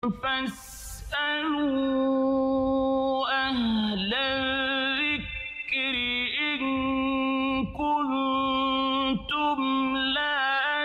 فاسألوا أهل الذكر إن كنتم لا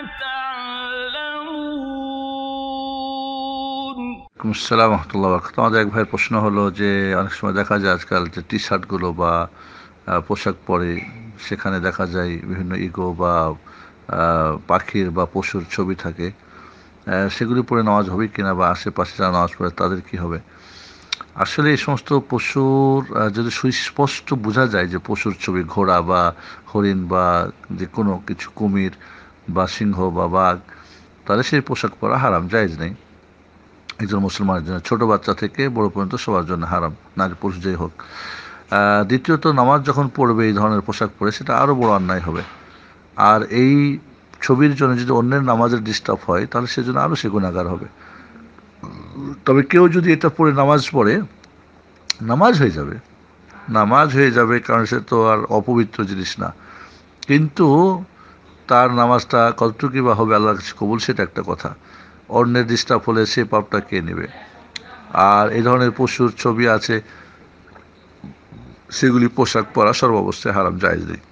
تعلمون। আসসালামু রহমতুল্লাহ বরকাতুহু। আমাদের এক ভাইয়ের প্রশ্ন হলো যে অনেক সময় দেখা যায় আজকাল যে টি শার্টগুলো বা পোশাক পরে সেখানে দেখা যায় বিভিন্ন ইগো বা পাখির বা পশুর ছবি থাকে, সেগুলি পরে নামাজ হবে কিনা বা আশেপাশে যারা নামাজ পড়ে তাদের কি হবে? আসলে এই সমস্ত পশুর যদি সুস্পষ্ট বোঝা যায় যে পশুর ছবি, ঘোড়া বা হরিণ বা যে কোনো কিছু, কুমির বা সিংহ বা বাঘ, তাহলে সেই পোশাক পরা হারাম, জায়েজ নেই একজন মুসলমানের জন্য। ছোট বাচ্চা থেকে বড় পর্যন্ত সবার জন্য হারাম, নারী পুরুষ যেই হোক। দ্বিতীয়ত, নামাজ যখন পড়বে এই ধরনের পোশাক পরে, সেটা আরও বড় অন্যায় হবে। আর এই ছবির জন্য যদি অন্যের নামাজের ডিস্টার্ব হয়, তাহলে সেজন্য আরও সে গুনাহগার হবে। তবে কেউ যদি এটা পড়ে নামাজ পড়ে, নামাজ হয়ে যাবে, নামাজ হয়ে যাবে, কারণ সে তো আর অপবিত্র জিনিস না। কিন্তু তার নামাজটা কতটুকু বা হবে আল্লাহর কাছে কবুল, সেটা একটা কথা। অন্যের ডিস্টার্ব হলে সে পাপটা কে নেবে? আর এই ধরনের পশুর ছবি আছে, সেগুলি পোশাক পরা সর্বাবস্থায় হারাম, জায়েজ নেই।